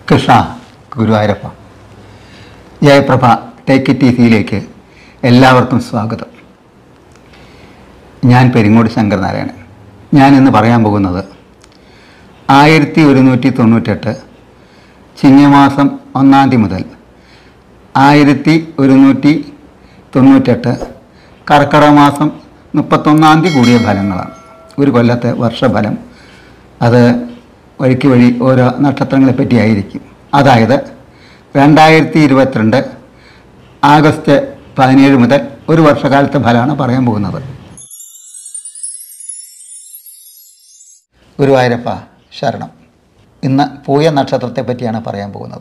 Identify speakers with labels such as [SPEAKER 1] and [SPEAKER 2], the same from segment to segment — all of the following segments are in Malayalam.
[SPEAKER 1] കൃഷ്ണ ഗുരുവായൂരപ്പ. ജയപ്രഭ ടേക്ക് ഇറ്റ് ഈസിയിലേക്ക് എല്ലാവർക്കും സ്വാഗതം. ഞാൻ പെരിങ്ങോട് ശങ്കരനാരായണൻ. ഞാനിന്ന് പറയാൻ പോകുന്നത് 1198 ചിങ്ങമാസം 1-ാം തീയതി മുതൽ 1198 കർക്കിടക മാസം 31-ാം തീയതി കൂടിയ ഫലങ്ങളാണ്. ഒരു കൊല്ലത്തെ വർഷഫലം. അത് വഴിക്ക് വഴി ഓരോ നക്ഷത്രങ്ങളെ പറ്റിയായിരിക്കും. അതായത് 2022 ആഗസ്റ്റ് 17 മുതൽ ഒരു വർഷകാലത്തെ ഫലമാണ് പറയാൻ പോകുന്നത്. ഗുരുവായൂരപ്പ ശരണം. ഇന്ന് പൂയ നക്ഷത്രത്തെ പറ്റിയാണ് പറയാൻ പോകുന്നത്.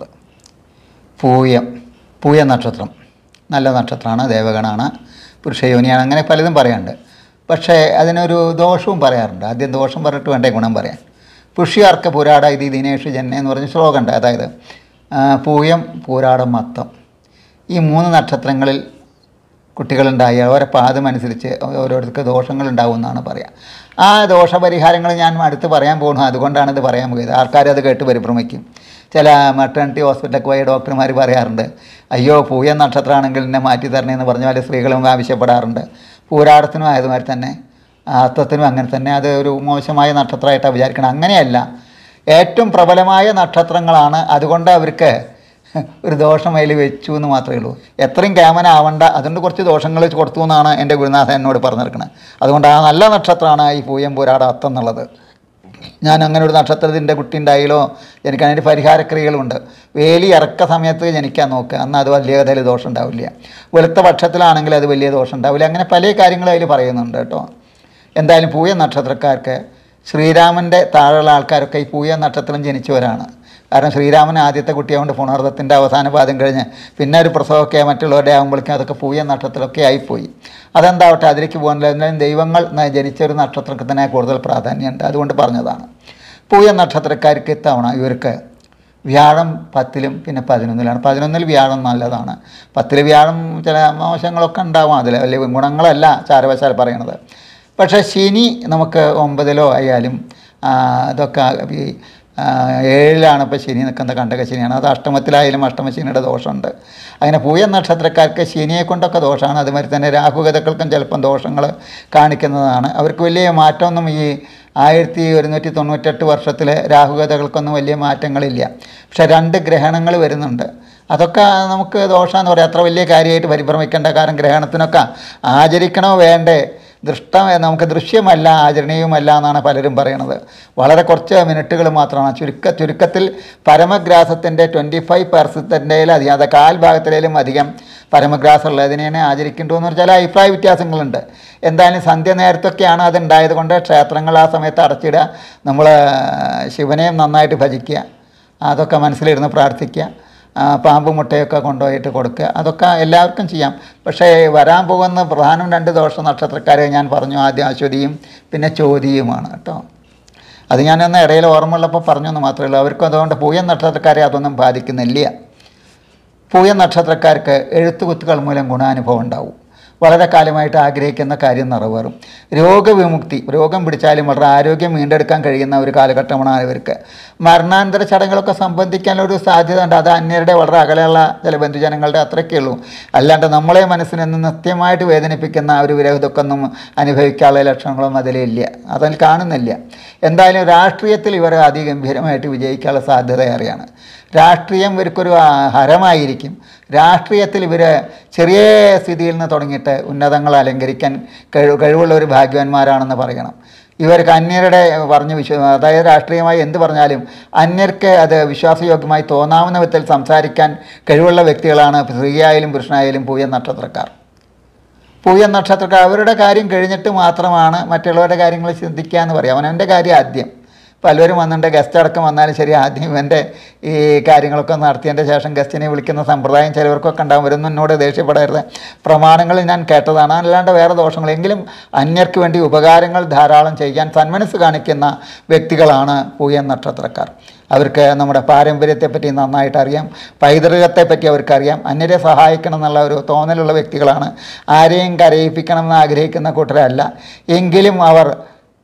[SPEAKER 1] പൂയ നക്ഷത്രം നല്ല നക്ഷത്രമാണ്, ദേവഗണമാണ്, പുരുഷയോനിയാണ്, അങ്ങനെ പലതും പറയാറുണ്ട്. പക്ഷേ അതിനൊരു ദോഷവും പറയാറുണ്ട്. ആദ്യം ദോഷം പറഞ്ഞിട്ട് വേണ്ടേ ഗുണം പറയാൻ. പുഷ്യാർക്ക് പുരാട ഇത് ദിനേഷ് ജന്മ എന്ന് പറഞ്ഞ ശ്ലോകമുണ്ട്. അതായത് പൂയം, പൂരാടം, മത്തം ഈ 3 നക്ഷത്രങ്ങളിൽ കുട്ടികളുണ്ടായി അവരെ പാദമനുസരിച്ച് ഓരോരുത്തർക്ക് ദോഷങ്ങളുണ്ടാവുമെന്നാണ് പറയുക. ആ ദോഷപരിഹാരങ്ങൾ ഞാൻ അടുത്ത് പറയാൻ പോകുന്നു. അതുകൊണ്ടാണ് ഇത് പറയാൻ പോയത്. ആൾക്കാരത് കേട്ട് പരിഭ്രമിക്കും. ചില മെറ്റേണിറ്റി ഹോസ്പിറ്റലൊക്കെ പോയ ഡോക്ടർമാർ പറയാറുണ്ട്, അയ്യോ പൂയ നക്ഷത്രമാണെങ്കിൽ എന്നെ മാറ്റി തരണേന്ന് പറഞ്ഞ പോലെ സ്ത്രീകളും ആവശ്യപ്പെടാറുണ്ട്. പൂരാടത്തിനും ആയതുമാതിരി തന്നെ അത്തത്തിനും അങ്ങനെ തന്നെ. അത് ഒരു മോശമായ നക്ഷത്രമായിട്ടാണ് വിചാരിക്കണം. അങ്ങനെയല്ല, ഏറ്റവും പ്രബലമായ നക്ഷത്രങ്ങളാണ്. അതുകൊണ്ട് അവർക്ക് ഒരു ദോഷം അതിൽ വെച്ചു എന്ന് മാത്രമേ ഉള്ളൂ. എത്രയും ക്യാമന ആവണ്ട, അതുകൊണ്ട് കുറച്ച് ദോഷങ്ങൾ കൊടുത്തു എന്നാണ് എൻ്റെ ഗുരുനാഥൻ എന്നോട് പറഞ്ഞിരിക്കുന്നത്. അതുകൊണ്ട് ആ നല്ല നക്ഷത്രമാണ് ഈ പൂയം, പൂരാടം, അത്തം എന്നുള്ളത്. ഞാൻ അങ്ങനെ ഒരു നക്ഷത്രത്തിൻ്റെ കുട്ടി ഉണ്ടായാലോ ജനിക്കാൻ പരിഹാരക്രിയകളുണ്ട്. വേലി ഇറക്ക സമയത്ത് ജനിക്കാൻ നോക്കുക, അന്ന് അത് വലിയ അതിൽ ദോഷം ഉണ്ടാവില്ല. വെളുത്ത പക്ഷത്തിലാണെങ്കിൽ അത് വലിയ ദോഷം ഉണ്ടാവില്ല. അങ്ങനെ പല കാര്യങ്ങളും അതിൽ പറയുന്നുണ്ട് കേട്ടോ. എന്തായാലും പൂയ നക്ഷത്രക്കാർക്ക്, ശ്രീരാമൻ്റെ താഴെയുള്ള ആൾക്കാരൊക്കെ ഈ പൂയ നക്ഷത്രം ജനിച്ചവരാണ്. കാരണം ശ്രീരാമൻ ആദ്യത്തെ കുട്ടിയായതുകൊണ്ട് പുണർദത്തിൻ്റെ അവസാന പാദം കഴിഞ്ഞ് പിന്നെ ഒരു പ്രസവമൊക്കെ മറ്റുള്ളവരുടെ ആകുമ്പോഴേക്കും അതൊക്കെ പൂയ നക്ഷത്രമൊക്കെ ആയിപ്പോയി. അതെന്താവട്ടെ, അതിലേക്ക് പോകുന്നില്ല. എന്നാലും ദൈവങ്ങൾ ജനിച്ച ഒരു നക്ഷത്രಕ್ಕೆ തന്നെ കൂടുതൽ പ്രാധാന്യമുണ്ട്. അതുകൊണ്ട് പറഞ്ഞതാണ്. പൂയ നക്ഷത്രക്കാർക്ക് ഇത്തവണ ഇവർക്ക് വ്യാഴം 10-ലും പിന്നെ 11-ലാണ്. 11-ൽ വ്യാഴം നല്ലതാണ്. 10-ൽ വ്യാഴം ചില മോശങ്ങളൊക്കെ ഉണ്ടാവാം. അതിൽ വലിയ ഗുണങ്ങളല്ല ചാരവശാൽ പറയണത്. പക്ഷേ ശനി നമുക്ക് 9-ലോ ആയാലും അതൊക്കെ ഈ 7-ലാണ് ഇപ്പോൾ ശനി നിൽക്കുന്ന കണ്ടക ശനിയാണ്. അത് അഷ്ടമത്തിലായാലും അഷ്ടമശനിയുടെ ദോഷമുണ്ട്. അങ്ങനെ പൂയ നക്ഷത്രക്കാർക്ക് ശനിയെ കൊണ്ടൊക്കെ ദോഷമാണ്. അതുമാതിരി തന്നെ രാഹുഗതകൾക്കും ചിലപ്പം ദോഷങ്ങൾ കാണിക്കുന്നതാണ്. അവർക്ക് വലിയ മാറ്റമൊന്നും ഈ 1198 വർഷത്തിലെ രാഹുഗതകൾക്കൊന്നും വലിയ മാറ്റങ്ങളില്ല. പക്ഷേ 2 ഗ്രഹണങ്ങൾ വരുന്നുണ്ട്. അതൊക്കെ നമുക്ക് ദോഷമെന്ന് പറയാം. അത്ര വലിയ കാര്യമായിട്ട് പരിഭ്രമിക്കേണ്ട. കാരണം ഗ്രഹണത്തിനൊക്കെ ആചരിക്കണോ വേണ്ടേ, നമുക്ക് ദൃശ്യമല്ല, ആചരണീയവുമല്ല എന്നാണ് പലരും പറയണത്. വളരെ കുറച്ച് മിനിറ്റുകൾ മാത്രമാണ്. ചുരുക്കത്തിൽ പരമഗ്രാസത്തിൻ്റെ 25% അധികം, അത് കാൽഭാഗത്തിലും അധികം പരമഗ്രാസം ഉള്ളതിനെ ആചരിക്കേണ്ടതെന്ന് ചില അഭിപ്രായ വ്യത്യാസങ്ങളുണ്ട്. എന്തായാലും സന്ധ്യ നേരത്തൊക്കെയാണ് അതുണ്ടായത് കൊണ്ട് ക്ഷേത്രങ്ങൾ ആ സമയത്ത് അടച്ചിടുക. നമ്മൾ ശിവനെയും നന്നായിട്ട് ഭജിക്കുക, അതൊക്കെ മനസ്സിലിരുന്ന് പ്രാർത്ഥിക്കുക, പാമ്പ് മുട്ടയൊക്കെ കൊണ്ടുപോയിട്ട് കൊടുക്കുക, അതൊക്കെ എല്ലാവർക്കും ചെയ്യാം. പക്ഷേ വരാൻ പോകുന്ന പ്രധാനം 2 ദോഷ നക്ഷത്രക്കാരെ ഞാൻ പറഞ്ഞു. ആദ്യം അശ്വതിയും പിന്നെ ചോതിയുമാണ് കേട്ടോ. അത് ഞാനൊന്ന് ഇടയിൽ ഓർമ്മയുള്ളപ്പോൾ പറഞ്ഞെന്ന് മാത്രമേ ഉള്ളൂ. അവർക്കും അതുകൊണ്ട് പൂയ നക്ഷത്രക്കാരെ അതൊന്നും ബാധിക്കുന്നില്ല. പൂയ നക്ഷത്രക്കാർക്ക് എഴുത്തുകുത്തുകൾ മൂലം ഗുണാനുഭവം ഉണ്ടാവും. വളരെ കാലമായിട്ട് ആഗ്രഹിക്കുന്ന കാര്യം നിറവേറും. രോഗവിമുക്തി, രോഗം പിടിച്ചാലും വളരെ ആരോഗ്യം വീണ്ടെടുക്കാൻ കഴിയുന്ന ഒരു കാലഘട്ടമാണ് ഇവർക്ക്. മരണാനന്തര ചടങ്ങുകളൊക്കെ സംബന്ധിക്കാനൊരു സാധ്യത ഉണ്ട്. അത് അന്യരുടെ വളരെ അകലെയുള്ള ചില ബന്ധുജനങ്ങളുടെ അത്രയ്ക്കേ ഉള്ളൂ. അല്ലാണ്ട് നമ്മളെ മനസ്സിനൊന്നും നിത്യമായിട്ട് വേദനിപ്പിക്കുന്ന ഒരു വിരഹിതൊക്കൊന്നും അനുഭവിക്കാനുള്ള ലക്ഷണങ്ങളൊന്നും അതിലില്ല, അതിൽ കാണുന്നില്ല. എന്തായാലും രാഷ്ട്രീയത്തിൽ ഇവർ അതിഗംഭീരമായിട്ട് വിജയിക്കാനുള്ള സാധ്യത ഏറെയാണ്. രാഷ്ട്രീയം ഇവർക്കൊരു ഹരമായിരിക്കും. രാഷ്ട്രീയത്തിൽ ഇവർ ചെറിയ സ്ഥിതിയിൽ നിന്ന് തുടങ്ങിയിട്ട് ഉന്നതങ്ങൾ അലങ്കരിക്കാൻ കഴിവുള്ള ഒരു ഭാഗ്യവാന്മാരാണെന്ന് പറയണം. ഇവർക്ക് അന്യരുടെ അതായത് രാഷ്ട്രീയമായി എന്ത് പറഞ്ഞാലും അന്യർക്ക് അത് വിശ്വാസയോഗ്യമായി തോന്നാവുന്ന വിധത്തിൽ സംസാരിക്കാൻ കഴിവുള്ള വ്യക്തികളാണ് സ്ത്രീയായാലും പുരുഷനായാലും പൂയ നക്ഷത്രക്കാർ. പൂയ നക്ഷത്രക്കാർ അവരുടെ കാര്യം കഴിഞ്ഞിട്ട് മാത്രമാണ് മറ്റുള്ളവരുടെ കാര്യങ്ങൾ ചിന്തിക്കുക എന്ന് പറയാം. അവനവൻ്റെ കാര്യം ആദ്യം. പലവരും വന്നിട്ടുണ്ട്, ഗസ്റ്റ് അടക്കം വന്നാലും ശരി, ആദ്യം ഇവൻ്റെ ഈ കാര്യങ്ങളൊക്കെ നടത്തിയതിൻ്റെ ശേഷം ഗസ്റ്റിനെ വിളിക്കുന്ന സമ്പ്രദായം ചിലവർക്കൊക്കെ ഉണ്ടാകും. ഇവരൊന്നും എന്നോട് ദേഷ്യപ്പെടരുത്. പ്രമാണങ്ങൾ ഞാൻ കേട്ടതാണ്, അല്ലാണ്ട് വേറെ ദോഷങ്ങളെങ്കിലും അന്യർക്ക് വേണ്ടി ഉപകാരങ്ങൾ ധാരാളം ചെയ്യാൻ സന്മനസ് കാണിക്കുന്ന വ്യക്തികളാണ് പൂയ നക്ഷത്രക്കാർ. അവർക്ക് നമ്മുടെ പാരമ്പര്യത്തെപ്പറ്റി നന്നായിട്ട് അറിയാം, പൈതൃകത്തെപ്പറ്റി അവർക്കറിയാം, അന്യരെ സഹായിക്കണം എന്നുള്ള ഒരു തോന്നലുള്ള വ്യക്തികളാണ്. ആരെയും കരയിപ്പിക്കണമെന്ന് ആഗ്രഹിക്കുന്ന കൂട്ടരല്ല. എങ്കിലും അവർ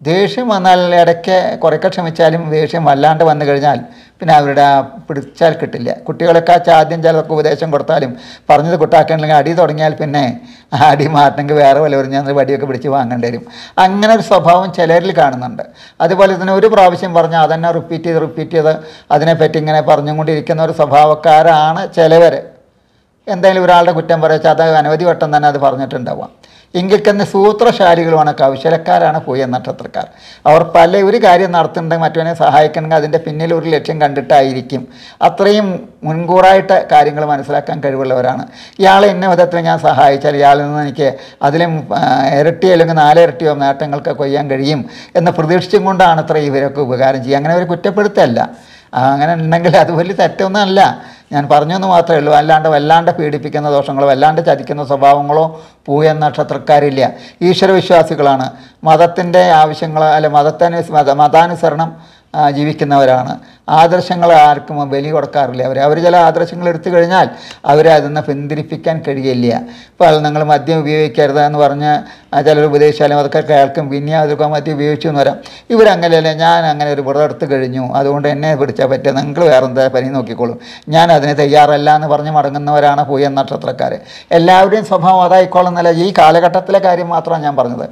[SPEAKER 1] ദേഷ്യം വന്നാൽ ഇടയ്ക്ക് കുറേയൊക്കെ ക്ഷമിച്ചാലും ദേഷ്യം വല്ലാണ്ട് വന്നു കഴിഞ്ഞാൽ പിന്നെ അവരുടെ പിടിച്ചാൽ കിട്ടില്ല. കുട്ടികളൊക്കെ ആദ്യം ചിലർക്ക് ഉപദേശം കൊടുത്താലും പറഞ്ഞത് കുട്ടാക്കണമെങ്കിൽ അടി തുടങ്ങിയാൽ പിന്നെ അടി മാറ്റണമെങ്കിൽ വേറെ വല്ലവരും ഞാൻ വടിയൊക്കെ പിടിച്ച് വാങ്ങേണ്ടി വരും. അങ്ങനെ ഒരു സ്വഭാവം ചിലരിൽ കാണുന്നുണ്ട്. അതുപോലെ തന്നെ ഒരു പ്രാവശ്യം പറഞ്ഞാൽ അതന്നെ റിപ്പീറ്റ് ചെയ്ത് അതിനെപ്പറ്റി ഇങ്ങനെ പറഞ്ഞുകൊണ്ടിരിക്കുന്ന ഒരു സ്വഭാവക്കാരാണ് ചിലവർ. എന്തായാലും ഒരാളുടെ കുറ്റം പറയാച്ചാൽ അത് അനവധി വട്ടം തന്നെ അത് പറഞ്ഞിട്ടുണ്ടാവാം. എങ്കിൽ തന്നെ സൂത്രശാലികളുമാണ്, കൗശലക്കാരാണ് പൂയ നക്ഷത്രക്കാർ. അവർ ഒരു കാര്യം നടത്തുന്നുണ്ടെങ്കിൽ മറ്റവനെ സഹായിക്കണമെങ്കിൽ അതിൻ്റെ പിന്നിൽ ഒരു ലക്ഷ്യം കണ്ടിട്ടായിരിക്കും. അത്രയും മുൻകൂറായിട്ട് കാര്യങ്ങൾ മനസ്സിലാക്കാൻ കഴിവുള്ളവരാണ്. ഇയാളെ ഇന്ന വിധത്തിൽ ഞാൻ സഹായിച്ചാൽ ഇയാളിൽ നിന്ന് എനിക്ക് അതിലും ഇരട്ടി അല്ലെങ്കിൽ 4 ഇരട്ടിയോ നേട്ടങ്ങൾക്ക് കൊയ്യാൻ കഴിയും എന്ന് പ്രതീക്ഷിച്ചും കൊണ്ടാണ് അത്ര ഇവരൊക്കെ ഉപകാരം ചെയ്യുക. അങ്ങനെ അവർ കുറ്റപ്പെടുത്തല്ല. അങ്ങനെ ഉണ്ടെങ്കിൽ അത് വലിയ തെറ്റൊന്നുമല്ല, ഞാൻ പറഞ്ഞെന്ന് മാത്രമേ ഉള്ളൂ. വല്ലാണ്ട് പീഡിപ്പിക്കുന്ന ദോഷങ്ങളോ വല്ലാണ്ട് ചതിക്കുന്ന സ്വഭാവങ്ങളോ പൂയ നക്ഷത്രക്കാരില്ല. ഈശ്വരവിശ്വാസികളാണ്. മതത്തിൻ്റെ ആവശ്യങ്ങൾ മതാനുസരണം ജീവിക്കുന്നവരാണ്. ആദർശങ്ങൾ ആർക്കും ബലി കൊടുക്കാറില്ല. അവർ ചില ആദർശങ്ങൾ എടുത്തു കഴിഞ്ഞാൽ അവരെ അതിൽ നിന്ന് പിന്തിരിപ്പിക്കാൻ കഴിയില്ല. ഇപ്പോൾ നിങ്ങൾ മദ്യം ഉപയോഗിക്കരുത് എന്ന് പറഞ്ഞ് ചിലർ ഉപദേശിച്ചാലും അതൊക്കെ കേൾക്കും. പിന്നെ അതൊക്കെ മദ്യം ഉപയോഗിച്ചു എന്ന് വരാം. ഇവരങ്ങനെയല്ല, ഞാൻ അങ്ങനെ ഒരു വ്രതം എടുത്ത് കഴിഞ്ഞു, അതുകൊണ്ട് എന്നെ പിടിച്ചാൽ പറ്റുക, നിങ്ങൾ വേറെ എന്താ പനി നോക്കിക്കോളും, ഞാൻ അതിന് തയ്യാറല്ല എന്ന് പറഞ്ഞ് മടങ്ങുന്നവരാണ് പൂയ നക്ഷത്രക്കാർ. എല്ലാവരുടെയും സ്വഭാവം അതായിക്കോളുന്നല്ല. ഈ കാലഘട്ടത്തിലെ കാര്യം മാത്രമാണ് ഞാൻ പറഞ്ഞത്.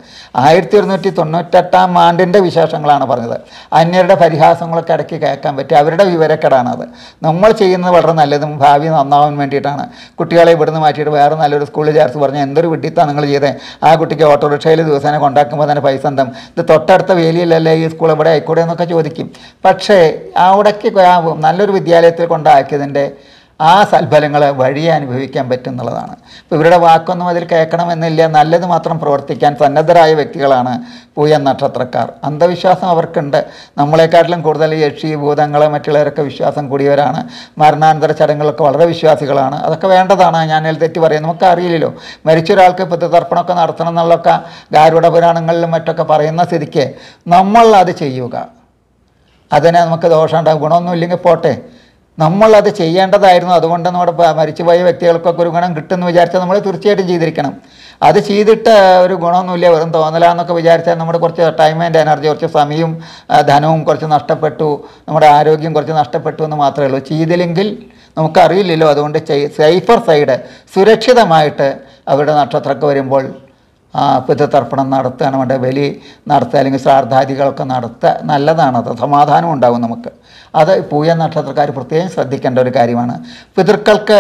[SPEAKER 1] 1298 ആണ്ടിൻ്റെ വിശേഷങ്ങളാണ് പറഞ്ഞത്. അന്യരുടെ പരിഹാസങ്ങളൊക്കെ ഇടയ്ക്ക് കേൾക്കാൻ പറ്റും. അവരുടെ വിവരക്കേടാണത്. നമ്മൾ ചെയ്യുന്നത് വളരെ നല്ലതും ഭാവി നന്നാവാൻ വേണ്ടിയിട്ടാണ്. കുട്ടികളെ ഇവിടുന്ന് മാറ്റിയിട്ട് വേറെ നല്ലൊരു സ്കൂളിൽ ചേർത്ത് പറഞ്ഞാൽ എന്തൊരു വിഡിത്താണ് നിങ്ങൾ ചെയ്തത്, ആ കുട്ടിക്ക് ഓട്ടോറിക്ഷയിൽ ദിവസേന കൊണ്ടാക്കുമ്പോൾ തന്നെ പൈസ എന്താ, ഇത് തൊട്ടടുത്ത വേലിയിലല്ലേ ഈ സ്കൂൾ ഇവിടെ ആയിക്കൂടെ എന്നൊക്കെ ചോദിക്കും. പക്ഷേ അവിടേക്ക് നല്ലൊരു വിദ്യാലയത്തിൽ കൊണ്ടാക്കിയതിൻ്റെ ആ സൽഫലങ്ങൾ വഴിയെ അനുഭവിക്കാൻ പറ്റും എന്നുള്ളതാണ്. ഇപ്പോൾ ഇവരുടെ വാക്കൊന്നും അതിൽ കേൾക്കണമെന്നില്ല. നല്ലത് മാത്രം പ്രവർത്തിക്കാൻ സന്നദ്ധരായ വ്യക്തികളാണ് പൂയ നക്ഷത്രക്കാർ. അന്ധവിശ്വാസം അവർക്കുണ്ട്. നമ്മളെക്കാട്ടിലും കൂടുതൽ യക്ഷി ഭൂതങ്ങൾ മറ്റുള്ളവരൊക്കെ വിശ്വാസം കൂടിയവരാണ്. മരണാനന്തര ചടങ്ങുകളൊക്കെ വളരെ വിശ്വാസികളാണ്. അതൊക്കെ വേണ്ടതാണ്. ഞാൻ തെറ്റ് പറയാം, നമുക്ക് അറിയില്ലല്ലോ. മരിച്ചൊരാൾക്ക് പിതൃതർപ്പണമൊക്കെ നടത്തണം എന്നുള്ളതൊക്കെ ഗാരുഡ പുരാണങ്ങളിലും മറ്റൊക്കെ പറയുന്ന സ്ഥിതിക്ക് നമ്മൾ അത് ചെയ്യുക. അതിനെ നമുക്ക് ദോഷം ഉണ്ടാകും, ഗുണമൊന്നും ഇല്ലെങ്കിൽ പോട്ടെ, നമ്മളത് ചെയ്യേണ്ടതായിരുന്നു. അതുകൊണ്ട് നമ്മുടെ മരിച്ചുപോയ വ്യക്തികൾക്കൊക്കെ ഒരു ഗുണം കിട്ടുമെന്ന് വിചാരിച്ചാൽ നമ്മൾ തീർച്ചയായിട്ടും ചെയ്തിരിക്കണം. അത് ചെയ്തിട്ട് ഒരു ഗുണമൊന്നുമില്ല, വെറും തോന്നലാന്നൊക്കെ വിചാരിച്ചാൽ നമ്മുടെ കുറച്ച് ടൈം ആൻഡ് എനർജി, കുറച്ച് സമയവും ധനവും കുറച്ച് നഷ്ടപ്പെട്ടു, നമ്മുടെ ആരോഗ്യം കുറച്ച് നഷ്ടപ്പെട്ടു എന്ന് മാത്രമേ ഉള്ളൂ. ചെയ്തില്ലെങ്കിൽ നമുക്കറിയില്ലല്ലോ. അതുകൊണ്ട് സേഫർ സൈഡ്, സുരക്ഷിതമായിട്ട് അവരുടെ നക്ഷത്രമൊക്കെ വരുമ്പോൾ പിതൃതർപ്പണം നടത്തുകയാണ് വേണ്ട, ബലി നടത്തുക അല്ലെങ്കിൽ ശ്രാദ്ധാദികളൊക്കെ നടത്തുക നല്ലതാണത്. സമാധാനം ഉണ്ടാകും നമുക്ക്. അത് പൂയ നക്ഷത്രക്കാർ പ്രത്യേകം ശ്രദ്ധിക്കേണ്ട ഒരു കാര്യമാണ്. പിതൃക്കൾക്ക്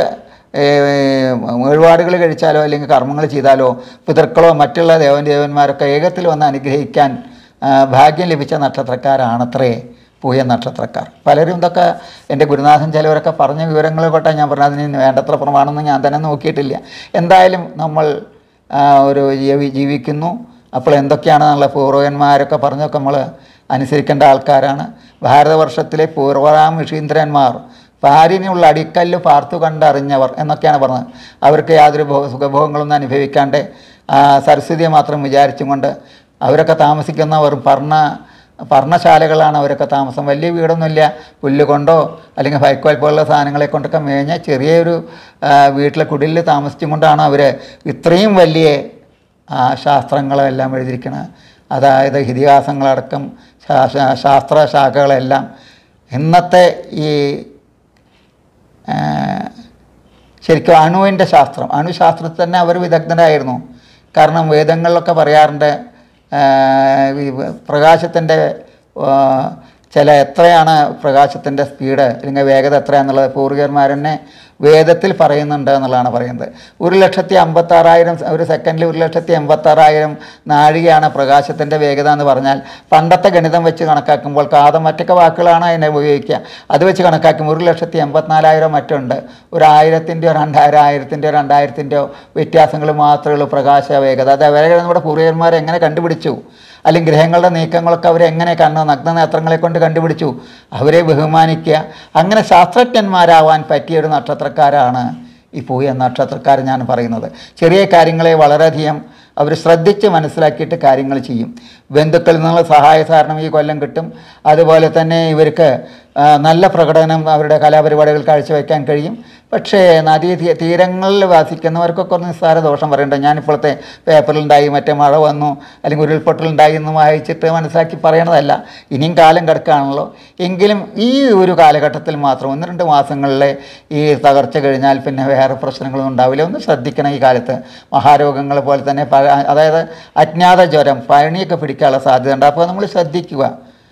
[SPEAKER 1] വഴിപാടുകൾ കഴിച്ചാലോ അല്ലെങ്കിൽ കർമ്മങ്ങൾ ചെയ്താലോ പിതൃക്കളോ മറ്റുള്ള ദേവന്മാരൊക്കെ ഏകത്തിൽ വന്ന് അനുഗ്രഹിക്കാൻ ഭാഗ്യം ലഭിച്ച നക്ഷത്രക്കാരാണത്രേ പൂയ നക്ഷത്രക്കാർ. പലരും ഇതൊക്കെ എൻ്റെ ഗുരുനാഥൻ ചിലവരൊക്കെ പറഞ്ഞ വിവരങ്ങൾ പെട്ടാൽ ഞാൻ പറഞ്ഞാൽ അതിന് വേണ്ടത്ര പ്രമാണമെന്ന് ഞാൻ തന്നെ നോക്കിയിട്ടില്ല. എന്തായാലും നമ്മൾ ഒരു ജീവിക്കുന്നു. അപ്പോൾ എന്തൊക്കെയാണെന്നുള്ള പൂർവ്വന്മാരൊക്കെ പറഞ്ഞൊക്കെ നമ്മൾ അനുസരിക്കേണ്ട ആൾക്കാരാണ്. ഭാരതവർഷത്തിലെ പൂർവ്വരാം ഋഷീന്ദ്രന്മാർ ഭാര്യനുള്ള അടിക്കല്ല് പാർത്തു കണ്ടറിഞ്ഞവർ എന്നൊക്കെയാണ് പറഞ്ഞത്. അവർക്ക് യാതൊരു സുഖഭോഗങ്ങളൊന്നും അനുഭവിക്കാണ്ട് സരസ്വതിയെ മാത്രം വിചാരിച്ചും കൊണ്ട് അവരൊക്കെ താമസിക്കുന്നവർ പർണശാലകളാണ് അവരൊക്കെ താമസം. വലിയ വീടൊന്നുമില്ല, പുല്ല് കൊണ്ടോ അല്ലെങ്കിൽ വൈക്കോൽ പോലുള്ള സാധനങ്ങളെ കൊണ്ടൊക്കെ മേഞ്ഞ ചെറിയൊരു വീട്ടിലെ കുടിലിൽ താമസിച്ചും കൊണ്ടാണ് അവർ ഇത്രയും വലിയ ശാസ്ത്രങ്ങളെല്ലാം എഴുതിയിരിക്കുന്നത്. അതായത് ഇതിഹാസങ്ങളടക്കം ശാസ്ത്രശാഖകളെല്ലാം. ഇന്നത്തെ ഈ ശരിക്കും അണുവിൻ്റെ ശാസ്ത്രം, അണുശാസ്ത്രത്തിൽ തന്നെ അവർ വിദഗ്ധരായിരുന്നു. കാരണം വേദങ്ങളിലൊക്കെ പറയാറുണ്ട് പ്രകാശത്തിൻ്റെ എത്രയാണ് പ്രകാശത്തിൻ്റെ സ്പീഡ് അല്ലെങ്കിൽ വേഗത എത്രയാണെന്നുള്ളത് പൂർവികന്മാർ തന്നെ വേദത്തിൽ പറയുന്നുണ്ട് എന്നുള്ളതാണ് പറയുന്നത്. 1,56,000 ഒരു സെക്കൻഡിൽ 1,86,000 നാഴികയാണ് പ്രകാശത്തിൻ്റെ വേഗത എന്ന് പറഞ്ഞാൽ പണ്ടത്തെ ഗണിതം വെച്ച് കണക്കാക്കുമ്പോൾ മറ്റൊക്കെ വാക്കുകളാണ് അതിനെ ഉപയോഗിക്കുക. അത് വെച്ച് കണക്കാക്കുമ്പോൾ 1,84,000 മറ്റുണ്ട്. ഒരു 1000-ൻ്റെയോ 2000-ൻ്റെയോ 2000-ൻ്റെയോ വ്യത്യാസങ്ങൾ മാത്രമേ ഉള്ളൂ പ്രകാശ വേഗത. അത് അവരെ നമ്മുടെ പൂർവികന്മാരെ എങ്ങനെ കണ്ടുപിടിച്ചു, അല്ലെങ്കിൽ ഗ്രഹങ്ങളുടെ നീക്കങ്ങളൊക്കെ അവരെങ്ങനെ നഗ്നനേത്രങ്ങളെ കൊണ്ട് കണ്ടുപിടിച്ചു, അവരെ ബഹുമാനിക്കുക. അങ്ങനെ ശാസ്ത്രജ്ഞന്മാരാവാൻ പറ്റിയൊരു നക്ഷത്രക്കാരാണ് ഈ പൂയ നക്ഷത്രക്കാർ ഞാൻ പറയുന്നത്. ചെറിയ കാര്യങ്ങളെ വളരെയധികം അവർ ശ്രദ്ധിച്ച് മനസ്സിലാക്കിയിട്ട് കാര്യങ്ങൾ ചെയ്യും. ബന്ധുക്കളിൽ നിന്നുള്ള സഹായ സഹകരണം ഈ കൊല്ലം കിട്ടും. അതുപോലെ തന്നെ ഇവർക്ക് നല്ല പ്രകടനം അവരുടെ കലാപരിപാടികൾ കാഴ്ചവെക്കാൻ കഴിയും. പക്ഷേ നദീ തീരങ്ങളിൽ വാസിക്കുന്നവർക്കൊക്കെ ഒന്ന് നിസ്സാര ദോഷം പറയണ്ട. ഞാനിപ്പോഴത്തെ പേപ്പറിലുണ്ടായി, മറ്റേ മഴ വന്നു, അല്ലെങ്കിൽ ഉരുൾപൊട്ടലുണ്ടായി എന്ന് വായിച്ചിട്ട് മനസ്സിലാക്കി പറയണതല്ല. ഇനിയും കാലം കിടക്കുകയാണല്ലോ. എങ്കിലും ഈ ഒരു കാലഘട്ടത്തിൽ മാത്രം 1-2 മാസങ്ങളിലെ ഈ തകർച്ച കഴിഞ്ഞാൽ പിന്നെ വേറെ പ്രശ്നങ്ങളൊന്നും ഉണ്ടാവില്ല. ഒന്ന് ശ്രദ്ധിക്കണം. ഈ കാലത്ത് മഹാരോഗങ്ങൾ പോലെ തന്നെ അതായത് അജ്ഞാത ജ്വരം, പനിയൊക്കെ പിടിക്കാനുള്ള സാധ്യത ഉണ്ട്. അപ്പോൾ നമ്മൾ ശ്രദ്ധിക്കുക.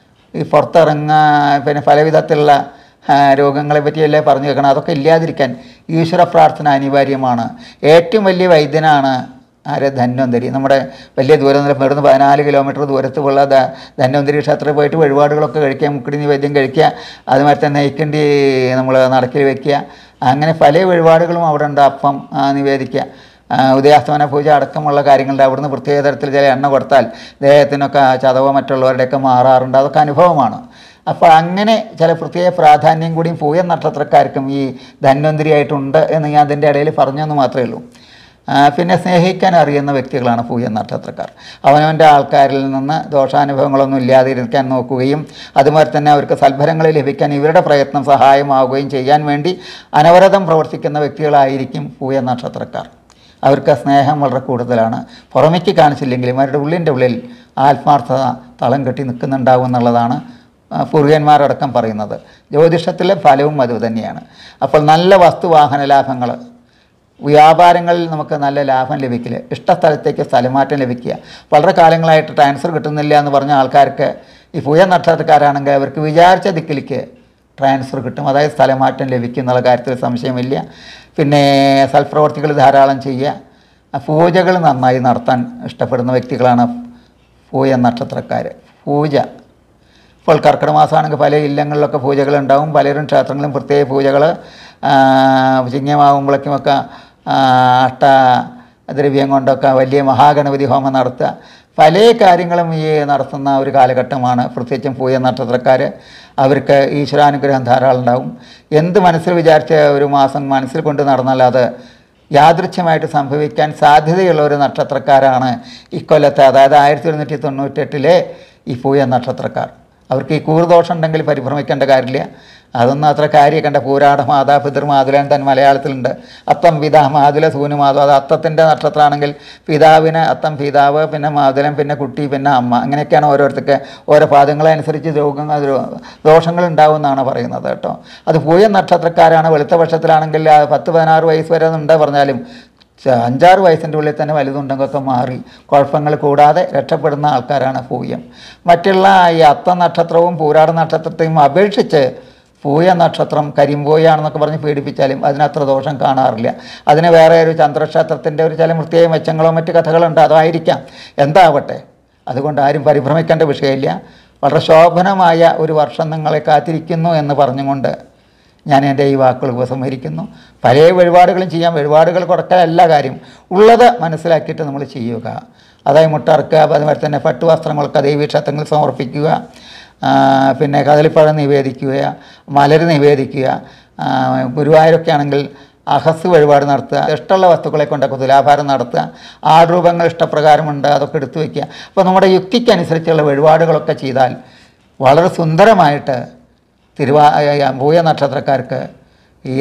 [SPEAKER 1] ഈ പുറത്തിറങ്ങുക, പിന്നെ പല വിധത്തിലുള്ള രോഗങ്ങളെ പറ്റിയല്ലേ പറഞ്ഞു കേൾക്കണം. അതൊക്കെ ഇല്ലാതിരിക്കാൻ ഈശ്വര പ്രാർത്ഥന അനിവാര്യമാണ്. ഏറ്റവും വലിയ വൈദ്യനാണ് ധന്വന്തരി. നമ്മുടെ വലിയ ദൂരം ഇവിടുന്ന് 14 കിലോമീറ്റർ ദൂരത്തുള്ള ധന്വന്തരി ക്ഷേത്രത്തിൽ പോയിട്ട് വഴിപാടുകളൊക്കെ കഴിക്കുക, മുക്കടി നിവേദ്യം കഴിക്കുക, അതുമാതിരി തന്നെ നെയ്ക്കണ്ടി നമ്മൾ നടക്കിൽ വയ്ക്കുക, അങ്ങനെ പല വഴിപാടുകളും അവിടെ ഉണ്ട്. അപ്പം നിവേദിക്കുക, ഉദയാസ്തമന പൂജ അടക്കമുള്ള കാര്യങ്ങളുണ്ട്. അവിടുന്ന് പ്രത്യേക തരത്തിൽ ചില എണ്ണ കൊടുത്താൽ ദേഹത്തിനൊക്കെ ചതവോ മറ്റുള്ളവരുടെയൊക്കെ മാറാറുണ്ട്. അതൊക്കെ അനുഭവമാണ്. അപ്പോൾ അങ്ങനെ ചില പ്രത്യേക പ്രാധാന്യം കൂടിയും പൂയ നക്ഷത്രക്കാർക്കും ഈ ധന്വന്തരിയായിട്ടുണ്ട് എന്ന് ഞാൻ അതിൻ്റെ ഇടയിൽ പറഞ്ഞെന്ന് മാത്രമേ ഉള്ളൂ. പിന്നെ സ്നേഹിക്കാൻ അറിയുന്ന വ്യക്തികളാണ് പൂയ നക്ഷത്രക്കാർ. അവനവൻ്റെ ആൾക്കാരിൽ നിന്ന് ദോഷാനുഭവങ്ങളൊന്നും ഇല്ലാതിരിക്കാൻ നോക്കുകയും അതുമാതിരി തന്നെ അവർക്ക് സൽഫലങ്ങൾ ലഭിക്കാൻ ഇവരുടെ പ്രയത്നം സഹായമാവുകയും ചെയ്യാൻ വേണ്ടി അനവരതം പ്രവർത്തിക്കുന്ന വ്യക്തികളായിരിക്കും പൂയ നക്ഷത്രക്കാർ. അവർക്ക് സ്നേഹം വളരെ കൂടുതലാണ്. പുറമേക്ക് കാണിച്ചില്ലെങ്കിലും അവരുടെ ഉള്ളിൻ്റെ ഉള്ളിൽ ആത്മാർത്ഥത തളം കെട്ടി നിൽക്കുന്നുണ്ടാവും എന്നുള്ളതാണ് പൂർവ്വന്മാരടക്കം പറയുന്നത്. ജ്യോതിഷത്തിലെ ഫലവും അതുതന്നെയാണ്. അപ്പോൾ നല്ല വസ്തുവാഹന ലാഭങ്ങൾ, വ്യാപാരങ്ങളിൽ നമുക്ക് നല്ല ലാഭം ലഭിക്കില്ല, ഇഷ്ടസ്ഥലത്തേക്ക് സ്ഥലമാറ്റം ലഭിക്കുക, വളരെ കാലങ്ങളായിട്ട് ട്രാൻസ്ഫർ കിട്ടുന്നില്ല എന്ന് പറഞ്ഞ ആൾക്കാർക്ക് ഈ പൂയ നക്ഷത്രക്കാരാണെങ്കിൽ അവർക്ക് വിചാരിച്ച ദിക്കിലേക്ക് ട്രാൻസ്ഫർ കിട്ടും, അതായത് സ്ഥലമാറ്റം ലഭിക്കും എന്നുള്ള കാര്യത്തിൽ സംശയമില്ല. പിന്നെ സൽപ്രവർത്തികൾ ധാരാളം ചെയ്യുക, പൂജകൾ നന്നായി നടത്താൻ ഇഷ്ടപ്പെടുന്ന വ്യക്തികളാണ് പൂയ നക്ഷത്രക്കാർ. പൂജ ഇപ്പോൾ കർക്കിടക മാസമാണെങ്കിൽ പല ഇല്ലങ്ങളിലൊക്കെ പൂജകളുണ്ടാവും. പലരും ക്ഷേത്രങ്ങളിലും പ്രത്യേക പൂജകൾ ചിങ്ങമാകുമ്പോഴേക്കുമൊക്കെ അഷ്ടദ്രവ്യം കൊണ്ടൊക്കെ വലിയ മഹാഗണപതി ഹോമം നടത്തുക, പല കാര്യങ്ങളും ഈ നടത്തുന്ന ഒരു കാലഘട്ടമാണ്. പ്രത്യേകിച്ചും പൂയ നക്ഷത്രക്കാർ, അവർക്ക് ഈശ്വരാനുഗ്രഹം ധാരാളം ഉണ്ടാവും. എന്ത് മനസ്സിൽ വിചാരിച്ച ഒരു മാസം മനസ്സിൽ കൊണ്ട് നടന്നാൽ അത് യാദൃച്ഛമായിട്ട് സംഭവിക്കാൻ സാധ്യതയുള്ള ഒരു നക്ഷത്രക്കാരാണ് ഇക്കൊല്ലത്തെ, അതായത് 1198 ഈ പൂയ നക്ഷത്രക്കാർ. അവർക്ക് ഈ കൂറുദോഷം ഉണ്ടെങ്കിൽ പരിഭ്രമിക്കേണ്ട കാര്യമില്ല. അതൊന്നും അത്ര കാര്യമൊക്കെ ഉണ്ട്. പൂരാട മാതാ പിതൃമാതുലൻ തന്നെ മലയാളത്തിലുണ്ട്. അത്തം പിതാ മാതുല സൂനു മാതു. അത് അത്തത്തിൻ്റെ നക്ഷത്രമാണെങ്കിൽ പിതാവിന് അത്തം പിതാവ്, പിന്നെ മാതുലൻ, പിന്നെ കുട്ടി, പിന്നെ അമ്മ, അങ്ങനെയൊക്കെയാണ് ഓരോരുത്തർക്ക് ഓരോ പാദങ്ങളനുസരിച്ച് ദോഷങ്ങൾ ഉണ്ടാവുമെന്നാണ് പറയുന്നത് കേട്ടോ. അത് പൂയ നക്ഷത്രക്കാരാണ്. വെളുത്ത പക്ഷത്തിലാണെങ്കിൽ 10-16 വയസ്സ് വരെ ഉണ്ട് പറഞ്ഞാലും 5-6 വയസ്സിൻ്റെ ഉള്ളിൽ തന്നെ വലുതുണ്ടെങ്കിലൊക്കെ മാറി കുഴപ്പങ്ങൾ കൂടാതെ രക്ഷപ്പെടുന്ന ആൾക്കാരാണ് പൂയം. മറ്റുള്ള ഈ അത്ത നക്ഷത്രവും പൂരാട നക്ഷത്രത്തെയും അപേക്ഷിച്ച് പൂയ നക്ഷത്രം കരിമ്പോയാണെന്നൊക്കെ പറഞ്ഞ് പീഡിപ്പിച്ചാലും അതിനത്ര ദോഷം കാണാറില്ല. അതിന് വേറെ ഒരു ചന്ദ്രക്ഷേത്രത്തിൻ്റെ ഒരു ചില പ്രത്യേക മെച്ചങ്ങളോ മറ്റു കഥകളുണ്ട്, അതായിരിക്കാം, എന്താവട്ടെ. അതുകൊണ്ട് ആരും പരിഭ്രമിക്കേണ്ട വിഷയമില്ല. വളരെ ശോഭനമായ ഒരു വർഷം നിങ്ങളെ കാത്തിരിക്കുന്നു എന്ന് പറഞ്ഞുകൊണ്ട് ഞാൻ എൻ്റെ ഈ വാക്കുകൾ ഉപസംഹരിക്കുന്നു. പല വഴിപാടുകളും ചെയ്യാം. വഴിപാടുകൾ കൊടുക്കലല്ല കാര്യം, ഉള്ളത് മനസ്സിലാക്കിയിട്ട് നമ്മൾ ചെയ്യുക. അതായത് മുട്ടറക്കുക, അതുപോലെ തന്നെ പട്ടുവസ്ത്രങ്ങളൊക്കെ ദേവീക്ഷേത്രങ്ങളിൽ സമർപ്പിക്കുക, പിന്നെ കദളിപ്പഴം നിവേദിക്കുക, മലർ നിവേദിക്കുക. ഗുരുവായൂരൊക്കെ ആണെങ്കിൽ അഹസ് വഴിപാട് നടത്തുക, ഇഷ്ടമുള്ള വസ്തുക്കളെ കൊണ്ടൊക്കെ തുലാഭാരം നടത്തുക, ആൾരൂപങ്ങൾ ഇഷ്ടപ്രകാരമുണ്ട് അതൊക്കെ എടുത്തു വയ്ക്കുക. അപ്പോൾ നമ്മുടെ യുക്തിക്കനുസരിച്ചുള്ള വഴിപാടുകളൊക്കെ ചെയ്താൽ വളരെ സുന്ദരമായിട്ട് പൂയ നക്ഷത്രക്കാർക്ക് ഈ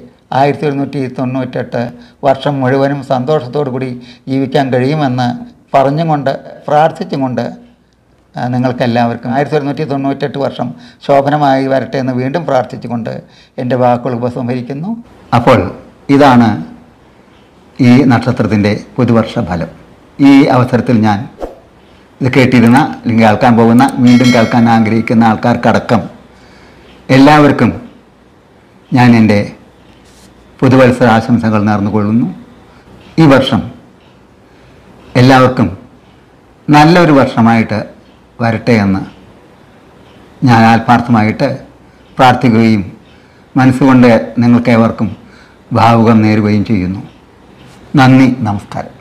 [SPEAKER 1] 1198 വർഷം മുഴുവനും സന്തോഷത്തോടു കൂടി ജീവിക്കാൻ കഴിയുമെന്ന് പറഞ്ഞും കൊണ്ട് പ്രാർത്ഥിച്ചും കൊണ്ട് നിങ്ങൾക്കെല്ലാവർക്കും 1198 വർഷം ശോഭനമായി വരട്ടെ എന്ന് വീണ്ടും പ്രാർത്ഥിച്ചുകൊണ്ട് എൻ്റെ വാക്കുകൾ ഉപസംഹരിക്കുന്നു. അപ്പോൾ ഇതാണ് ഈ നക്ഷത്രത്തിൻ്റെ പുതുവർഷ ഫലം. ഈ അവസരത്തിൽ ഞാൻ ഇത് കേട്ടിരുന്ന അല്ലെങ്കിൽ കേൾക്കാൻ പോകുന്ന, വീണ്ടും കേൾക്കാൻ ആഗ്രഹിക്കുന്ന ആൾക്കാർക്കടക്കം എല്ലാവർക്കും ഞാൻ എൻ്റെ പുതുവത്സര ആശംസകൾ നേർന്നുകൊള്ളുന്നു. ഈ വർഷം എല്ലാവർക്കും നല്ലൊരു വർഷമായിട്ട് വരട്ടെ എന്ന് ഞാൻ ആത്മാർത്ഥമായിട്ട് പ്രാർത്ഥിക്കുകയും മനസ്സുകൊണ്ട് നിങ്ങൾക്കേവർക്കും ഭാവുകം നേരുകയും ചെയ്യുന്നു. നന്ദി, നമസ്കാരം.